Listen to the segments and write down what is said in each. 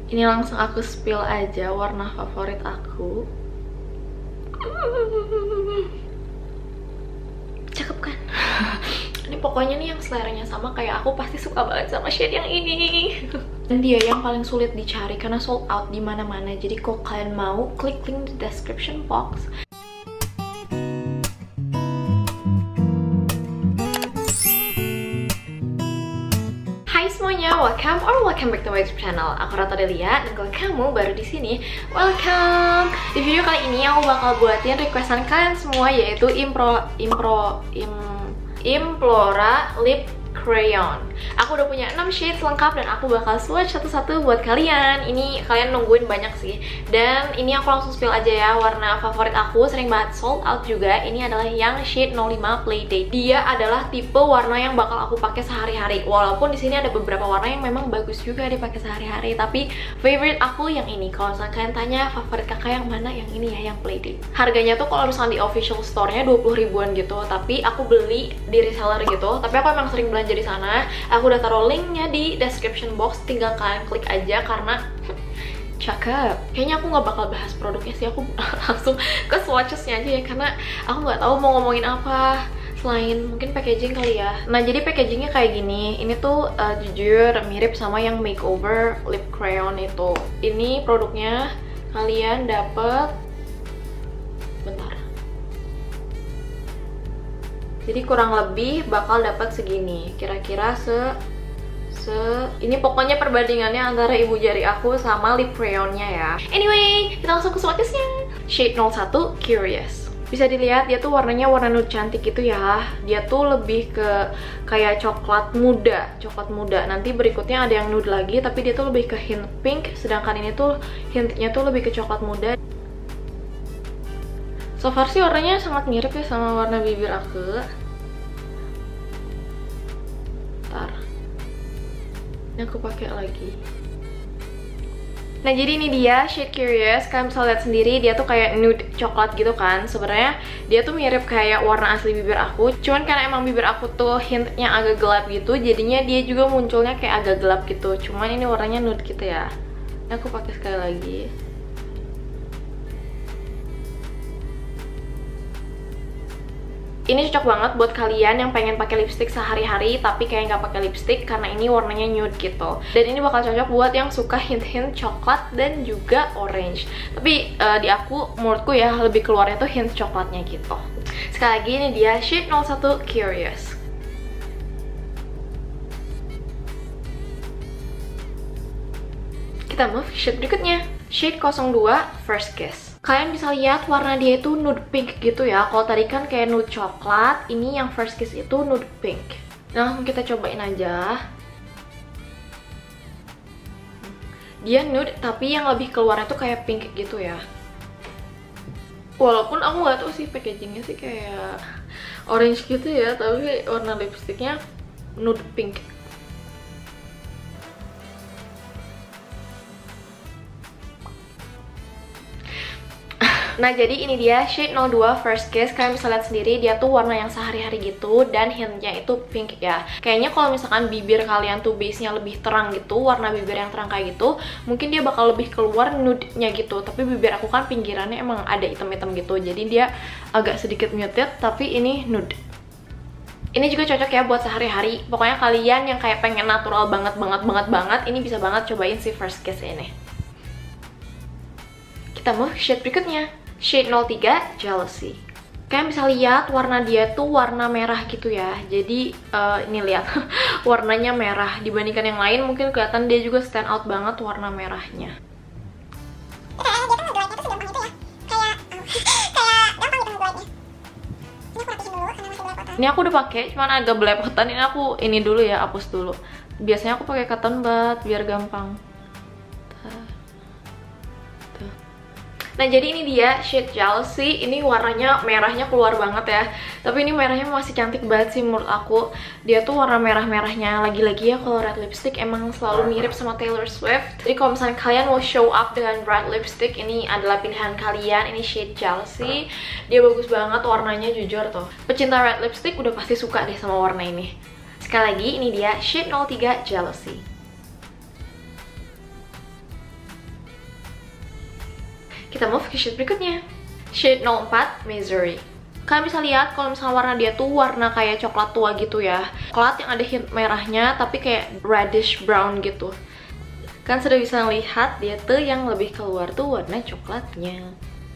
Ini langsung aku spill aja warna favorit aku. Cakep kan? Ini pokoknya nih yang seleranya sama kayak aku, pasti suka banget sama shade yang ini. Dan dia yang paling sulit dicari karena sold out di mana-mana. Jadi kalau kalian mau, klik link di description box. Hai semuanya, welcome back to my YouTube channel. Aku Rata Delia, dan kalau kamu baru di sini, welcome. Di video kali ini aku bakal buatin requestan kalian semua, yaitu Implora Lip Crayon. Aku udah punya 6 shades lengkap dan aku bakal swatch satu-satu buat kalian. Ini kalian nungguin banyak sih. Dan ini aku langsung spill aja ya, warna favorit aku sering banget sold out juga. Ini adalah yang shade 05 Playdate. Dia adalah tipe warna yang bakal aku pakai sehari-hari. Walaupun di sini ada beberapa warna yang memang bagus juga dipakai sehari-hari, tapi favorite aku yang ini. Kalau misalnya kalian tanya favorit kakak yang mana, yang ini ya, yang Playdate. Harganya tuh kalau misalnya di official store-nya 20 ribuan gitu, tapi aku beli di reseller gitu. Tapi aku emang sering belanja di sana. Aku udah taruh linknya di description box, tinggal kalian klik aja karena cakep. Kayaknya aku nggak bakal bahas produknya sih, aku langsung ke swatches-nya aja ya, karena aku nggak tahu mau ngomongin apa selain mungkin packaging kali ya. Nah, jadi packagingnya kayak gini. Ini tuh jujur mirip sama yang makeover lip crayon itu. Ini produknya kalian dapet, bentar. Jadi kurang lebih bakal dapat segini. Kira-kira ini pokoknya perbandingannya antara ibu jari aku sama lip crayonnya ya. Anyway, kita langsung ke swatches-nya. Shade 01 Curious. Bisa dilihat dia tuh warnanya warna nude cantik gitu ya. Dia tuh lebih ke kayak coklat muda. Nanti berikutnya ada yang nude lagi, tapi dia tuh lebih ke hint pink. Sedangkan ini tuh hintnya tuh lebih ke coklat muda. So far sih warnanya sangat mirip ya sama warna bibir aku. Ntar, ini aku pakai lagi. Nah, jadi ini dia shade Curious. Kalian bisa lihat sendiri, dia tuh kayak nude coklat gitu kan. Sebenarnya dia tuh mirip kayak warna asli bibir aku. Cuman karena emang bibir aku tuh hintnya agak gelap gitu, jadinya dia juga munculnya kayak agak gelap gitu. Cuman ini warnanya nude gitu ya. Ini aku pakai sekali lagi. Ini cocok banget buat kalian yang pengen pakai lipstick sehari-hari tapi kayak nggak pakai lipstick karena ini warnanya nude gitu. Dan ini bakal cocok buat yang suka hint-hint coklat dan juga orange. Tapi di aku, menurutku ya, lebih keluarnya tuh hint coklatnya gitu. Sekali lagi, ini dia shade 01 Curious. Kita move shade berikutnya, shade 02 First Kiss. Kalian bisa lihat warna dia itu nude pink gitu ya. Kalau tadi kan kayak nude coklat, ini yang First Kiss itu nude pink. Nah, kita cobain aja. Dia nude, tapi yang lebih keluarnya tuh kayak pink gitu ya. Walaupun aku nggak tahu sih packagingnya sih kayak orange gitu ya, tapi warna lipstiknya nude pink. Nah, jadi ini dia shade 02 First Kiss. Kalian bisa lihat sendiri, dia tuh warna yang sehari-hari gitu dan hintnya itu pink ya. Kayaknya kalau misalkan bibir kalian tuh base-nya lebih terang gitu, warna bibir yang terang kayak gitu, mungkin dia bakal lebih keluar nude-nya gitu. Tapi bibir aku kan pinggirannya emang ada hitam-hitam gitu, jadi dia agak sedikit muted, tapi ini nude. Ini juga cocok ya buat sehari-hari. Pokoknya kalian yang kayak pengen natural banget, ini bisa banget cobain si First Kiss ini. Kita mau shade berikutnya, shade 03 Jealousy. Kalian bisa lihat warna dia tuh warna merah gitu ya. Jadi ini lihat warnanya merah dibandingkan yang lain, mungkin kelihatan dia juga stand out banget warna merahnya. Ini aku udah pakai, cuman agak belepotan. Ini aku ini dulu ya, hapus dulu. Biasanya aku pakai cotton bud biar gampang. Nah, jadi ini dia shade Jealousy. Ini warnanya merahnya keluar banget ya. Tapi ini merahnya masih cantik banget sih menurut aku. Dia tuh warna merah-merahnya. Lagi-lagi ya, kalau red lipstick emang selalu mirip sama Taylor Swift. Jadi kalau misalnya kalian mau show up dengan red lipstick, ini adalah pilihan kalian. Ini shade Jealousy. Dia bagus banget warnanya, jujur tuh. Pecinta red lipstick udah pasti suka deh sama warna ini. Sekali lagi, ini dia shade 03 Jealousy. Kita move ke shade berikutnya. Shade 04 Misery. Kalian bisa lihat kalau misalnya warna dia tuh warna kayak coklat tua gitu ya. Coklat yang ada hint merahnya tapi kayak reddish brown gitu. Kan sudah bisa lihat dia tuh yang lebih keluar tuh warna coklatnya.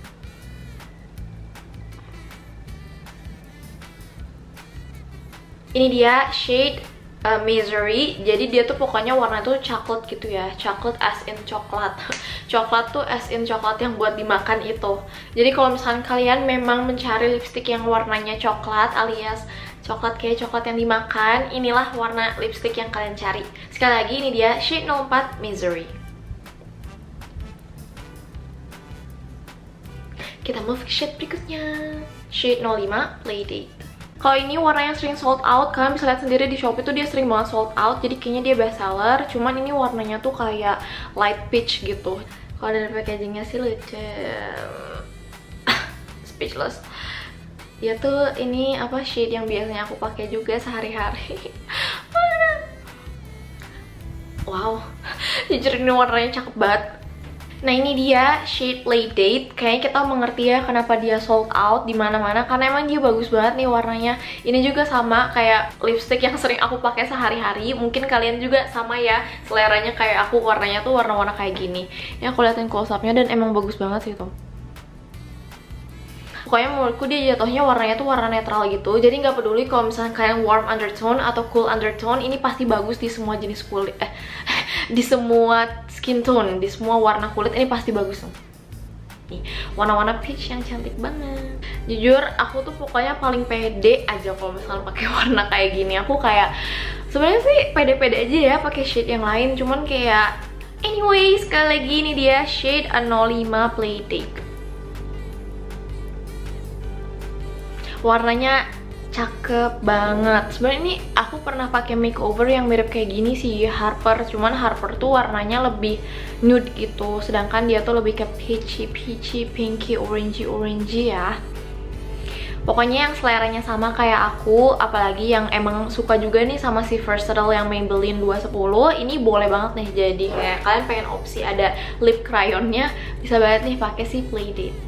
Ini dia shade Misery. Jadi dia tuh pokoknya warna tuh coklat gitu ya. Coklat as in coklat. Coklat tuh as in coklat yang buat dimakan itu. Jadi kalau misalkan kalian memang mencari lipstick yang warnanya coklat alias coklat kayak coklat yang dimakan, inilah warna lipstick yang kalian cari. Sekali lagi ini dia shade 04 Misery. Kita move ke shade berikutnya. Shade 05 Playdate. Kalau ini warna yang sering sold out, kalian bisa lihat sendiri di Shopee tuh dia sering banget sold out. Jadi kayaknya dia best seller. Cuman ini warnanya tuh kayak light peach gitu. Kalau dari packagingnya sih lucu. Speechless. Dia tuh ini apa shade yang biasanya aku pakai juga sehari-hari. Wow, jujur ini warnanya cakep banget. Nah ini dia shade Playdate. Kayaknya kita mengerti ya kenapa dia sold out di mana-mana karena emang dia bagus banget nih warnanya. Ini juga sama kayak lipstick yang sering aku pakai sehari-hari. Mungkin kalian juga sama ya seleranya kayak aku, warnanya tuh warna-warna kayak gini. Ini aku liatin close up-nya dan emang bagus banget sih tuh. Pokoknya menurutku dia jatuhnya warnanya tuh warna netral gitu. Jadi nggak peduli kalau misalnya kalian warm undertone atau cool undertone, ini pasti bagus di semua jenis kulit. Di semua skin tone, di semua warna kulit ini pasti bagus tuh. Nih, warna-warna peach yang cantik banget. Jujur, aku tuh pokoknya paling pede aja kalau misalnya pakai warna kayak gini. Aku kayak sebenarnya sih pede-pede aja ya pakai shade yang lain, cuman kayak anyway, sekali lagi ini dia shade 05 Playdate. Warnanya cakep banget. Sebenarnya ini aku pernah pakai makeover yang mirip kayak gini sih, Harper. Cuman Harper tuh warnanya lebih nude gitu, sedangkan dia tuh lebih ke peachy, pinky, orangey ya. Pokoknya yang seleranya sama kayak aku, apalagi yang emang suka juga nih sama si Versatile yang Maybelline 210, ini boleh banget nih. Jadi kayak kalian pengen opsi ada lip crayonnya, bisa banget nih pakai si Playdate.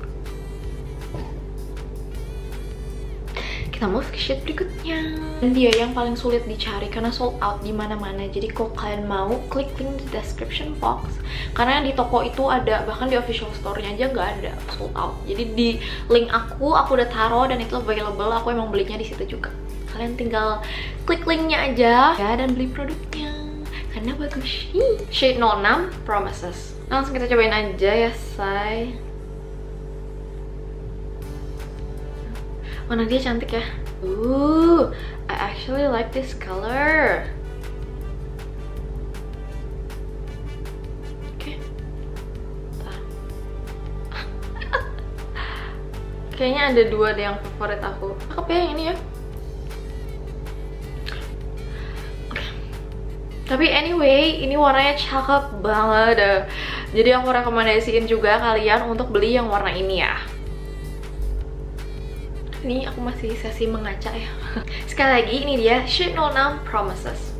Kita move ke shade berikutnya. Dan dia yang paling sulit dicari karena sold out di mana-mana. Jadi kalau kalian mau, klik link di description box. Karena di toko itu ada, bahkan di official store-nya aja nggak ada, sold out. Jadi di link aku udah taruh dan itu available. Aku emang belinya di situ juga. Kalian tinggal klik linknya aja ya dan beli produknya karena bagus. Shade 06 Promises. Langsung kita cobain aja ya, say. Warna dia cantik ya. I actually like this color. Oke. Kayaknya ada dua deh yang favorit aku. Cakep ya yang ini ya. Oke. Tapi anyway, ini warnanya cakep banget. Jadi aku rekomendasiin juga kalian untuk beli yang warna ini ya. Ini aku masih sesi mengaca ya. Sekali lagi ini dia shade 06 Promises.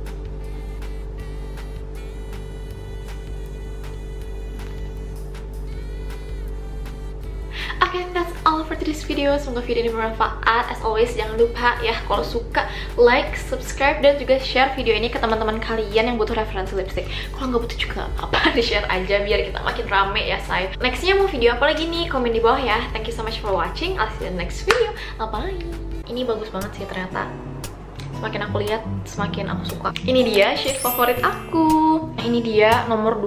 Oke, that's all for today's video. Semoga video ini bermanfaat. As always, jangan lupa ya kalau suka like, subscribe, dan juga share video ini ke teman-teman kalian yang butuh referensi lipstick. Kalau nggak butuh juga apa-apa, di-share aja biar kita makin rame ya, say. Nextnya mau video apa lagi nih? Komen di bawah ya. Thank you so much for watching. I'll see you in the next video. Bye. Ini bagus banget sih ternyata. Semakin aku lihat, semakin aku suka. Ini dia shade favorit aku. Ini dia nomor 2.